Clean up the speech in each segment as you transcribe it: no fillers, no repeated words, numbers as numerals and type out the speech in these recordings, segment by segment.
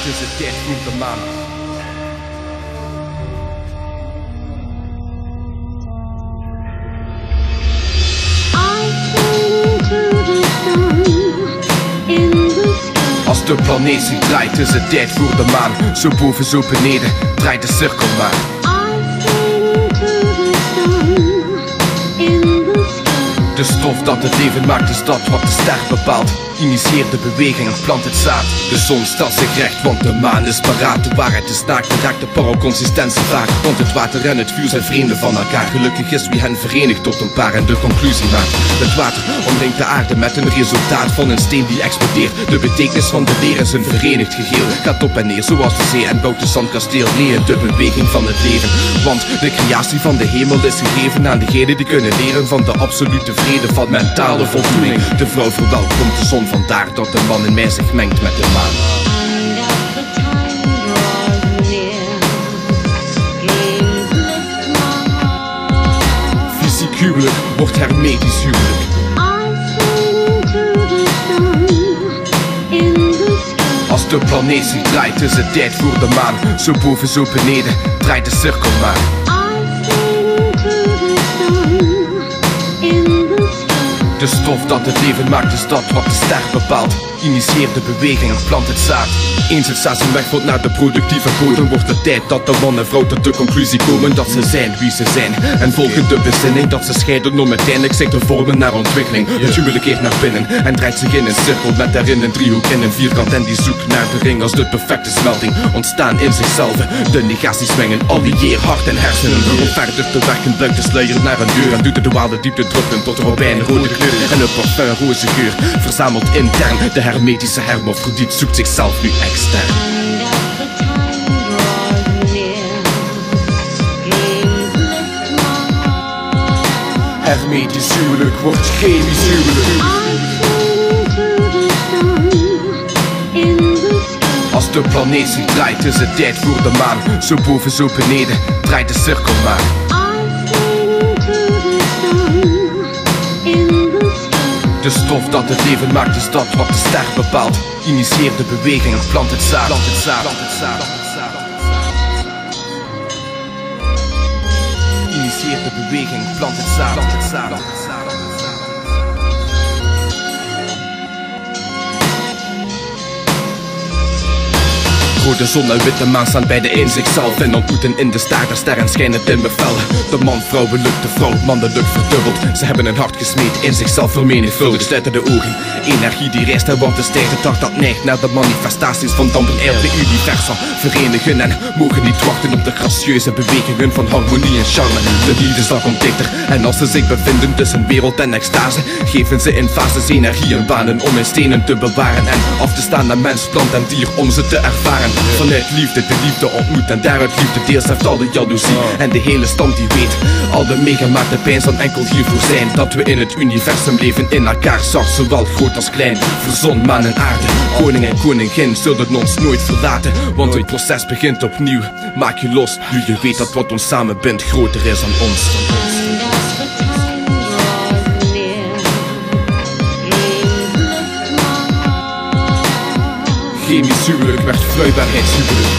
Het is de tijd voor de maan. Als de planeet zich draait is het tijd voor de maan. Zo boven, zo beneden, draait de cirkel maar. De stof dat het leven maakt is dat wat de ster bepaalt. Initieert de beweging en plant het zaad. De zon stelt zich recht, want de maan is paraat. De waarheid is naakt, de raakt de paroconsistentie vaak. Want het water en het vuur zijn vrienden van elkaar. Gelukkig is wie hen verenigt tot een paar en de conclusie maakt. Het water omringt de aarde met een resultaat van een steen die explodeert. De betekenis van de leer is een verenigd geheel. Gaat op en neer zoals de zee en bouwt de zandkasteel neer. De beweging van het leven. Want de creatie van de hemel is gegeven aan degenen die kunnen leren van de absolute vrede van mentale voldoening. De vrouw verwelkomt de zon, vandaar dat de man in mij zich mengt met de maan. Fysiek huwelijk wordt hermetisch huwelijk. Als de planeet zich draait is het tijd voor de maan. Zo boven, zo beneden, draait de cirkel maar. De stof dat het leven maakt is dat wat de ster bepaalt. Initieert de beweging en plant het zaad. Eens het zaad zijn weg wordt naar de productieve bodem, wordt het tijd dat de man en vrouw tot de conclusie komen dat ze zijn wie ze zijn. En volgen de bezinning dat ze scheiden om uiteindelijk zich te vormen naar ontwikkeling. Het huwelijk keert naar binnen en draait zich in een cirkel met daarin een driehoek en een vierkant. En die zoekt naar de ring als de perfecte smelting. Ontstaan in zichzelf, de negaties mengen. Allieer hart en hersenen. Om verder te werken buigt de sluier naar een deur en doet de dwaalde diepte druppelen tot robijnrode kleur. En een parfum roze geur verzamelt intern. De hermetische hermafrodiet zoekt zichzelf nu extern. Hermetisch huwelijk wordt chemisch huwelijk. Als de planeet zich draait is het tijd voor de maan. Zo boven, zo beneden, draait de cirkel maar. De stof dat het leven maakt is dat wat de ster bepaalt. Initieert de beweging en plant het zaad. Initieert de beweging en plant het zaad. Rode zon en witte maan staan beide in zichzelf en ontmoeten in de staart. De sterren schijnen in bevel. De man vrouwelijk, de vrouw mannelijk verdubbeld. Ze hebben een hart gesmeed, in zichzelf vermenigvuldigd. Sluiten de ogen, energie die reist en want de stijgt. Het hart dat neigt naar de manifestaties van dampen. De universum verenigen en mogen niet wachten op de gracieuze bewegingen van harmonie en charme. De liefdesdag komt dichter en als ze zich bevinden tussen wereld en extase, geven ze in fases energie en banen om hun stenen te bewaren en af te staan naar mens, plant en dier om ze te ervaren. Vanuit liefde de liefde ontmoet en daaruit liefde deels heeft al de jaloezie. En de hele stam die weet, al de meegemaakte pijn zal enkel hiervoor zijn. Dat we in het universum leven in elkaar zag, zowel groot als klein. Voor zon, maan en aarde, koning en koningin zullen ons nooit verlaten. Want het proces begint opnieuw, maak je los, nu je weet dat wat ons samen bindt groter is dan ons. Chemisch huwelijk werd vloeibaarheidshuwelijk.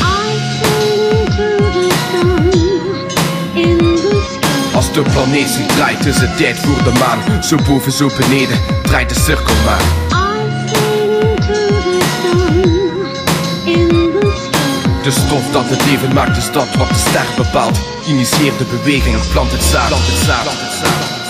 Als de planeet zich draait is het tijd voor de maan. Zo boven, zo beneden, draait de cirkel maar. De stof dat het leven maakt is dat wat de ster bepaalt. Initieert de beweging en plant het zaad.